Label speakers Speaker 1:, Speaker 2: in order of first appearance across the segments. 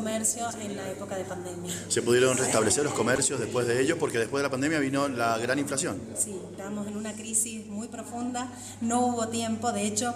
Speaker 1: comercio en la época de pandemia.
Speaker 2: ¿Se pudieron restablecer los comercios después de ello? Porque después de la pandemia vino la gran inflación.
Speaker 1: Sí, estamos en una crisis muy profunda, no hubo tiempo, de hecho,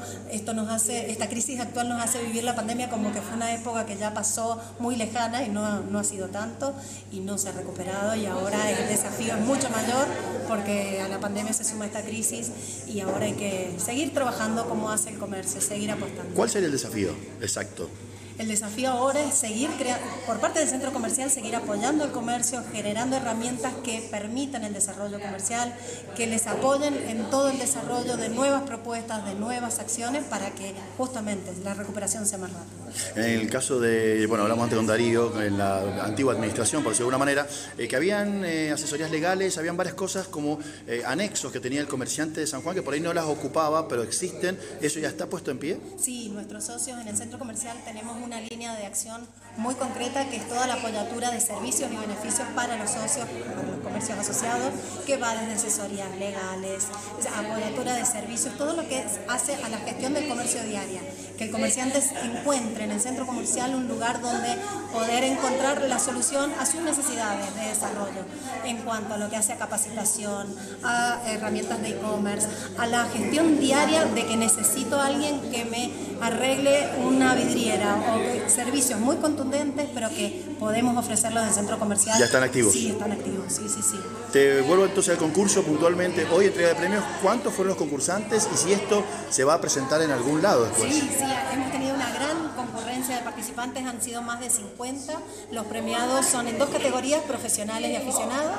Speaker 1: esta crisis actual nos hace vivir la pandemia como que fue una época que ya pasó muy lejana y no ha sido tanto y no se ha recuperado, y ahora el desafío es mucho mayor porque a la pandemia se suma esta crisis y ahora hay que seguir trabajando como hace el comercio, seguir apostando.
Speaker 2: ¿Cuál sería el desafío exacto?
Speaker 1: El desafío ahora es seguir por parte del centro comercial, seguir apoyando el comercio, generando herramientas que permitan el desarrollo comercial, que les apoyen en todo el desarrollo de nuevas propuestas, de nuevas acciones, para que justamente la recuperación sea más rápida.
Speaker 2: En el caso de, bueno, hablamos antes con Darío, en la antigua administración, por decirlo de alguna manera, que habían asesorías legales, habían varias cosas como anexos que tenía el comerciante de San Juan, que por ahí no las ocupaba, pero existen. ¿Eso ya está puesto en pie?
Speaker 1: Sí, nuestros socios en el centro comercial tenemos una línea de acción muy concreta, que es toda la apoyatura de servicios y beneficios para los socios, para los comercios asociados, que va desde asesorías legales, apoyatura de servicios, todo lo que hace a la gestión del comercio diaria, que el comerciante encuentre en el centro comercial un lugar donde poder encontrar la solución a sus necesidades de desarrollo, en cuanto a lo que hace a capacitación, a herramientas de e-commerce, a la gestión diaria de que necesito a alguien que me arregle una vidriera, o servicios muy contundentes, pero que podemos ofrecerlos en el centro comercial.
Speaker 2: ¿Ya están activos?
Speaker 1: Sí, están activos, sí.
Speaker 2: Te vuelvo entonces al concurso puntualmente. Hoy, entrega de premios, ¿cuántos fueron los concursantes y si esto se va a presentar en algún lado después?
Speaker 1: Sí, hemos tenido una gran concurrencia de participantes, han sido más de 50. Los premiados son en 2 categorías, profesionales y aficionados.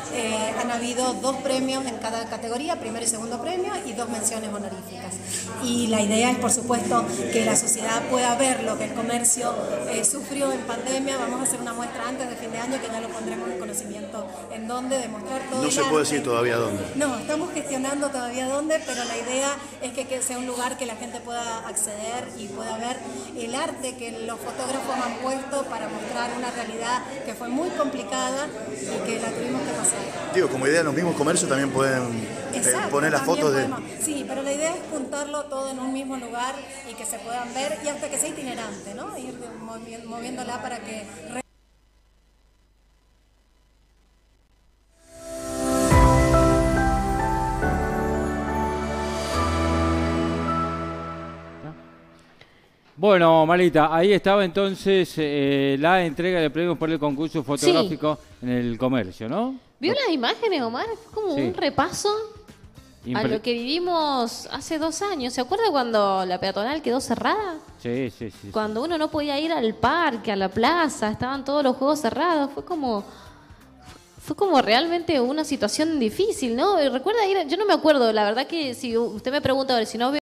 Speaker 1: Han habido 2 premios en cada categoría, primero y segundo premio, y 2 menciones honoríficas. Y la idea es, por supuesto, que la sociedad pueda ver lo que el comercio sufrió en pandemia. Vamos a hacer una muestra antes de fin de año, que ya lo pondremos en conocimiento en dónde, demostrar todo.
Speaker 2: No se puede decir todavía dónde.
Speaker 1: No, estamos gestionando todavía dónde, pero la idea es que sea un lugar que la gente pueda acceder y pueda ver el arte que los fotógrafos han puesto para mostrar una realidad que fue muy complicada y que la tuvimos que pasar.
Speaker 2: Digo, como idea, los mismos comercios también pueden poner las fotos de...
Speaker 1: Sí, pero la idea es juntarlo todo en un mismo lugar y que se puedan ver, y hasta que sea itinerante, ¿no? Ir moviéndola para que...
Speaker 3: Bueno, Marita, ahí estaba entonces la entrega de premios por el concurso fotográfico en el comercio, ¿no?
Speaker 4: ¿Vio las imágenes, Omar? Fue como un repaso a lo que vivimos hace 2 años. ¿Se acuerda cuando la peatonal quedó cerrada?
Speaker 3: Sí.
Speaker 4: Cuando uno no podía ir al parque, a la plaza, estaban todos los juegos cerrados. Fue como realmente una situación difícil, ¿no? Y recuerda ir, yo no me acuerdo, la verdad que si usted me pregunta, a ver, si no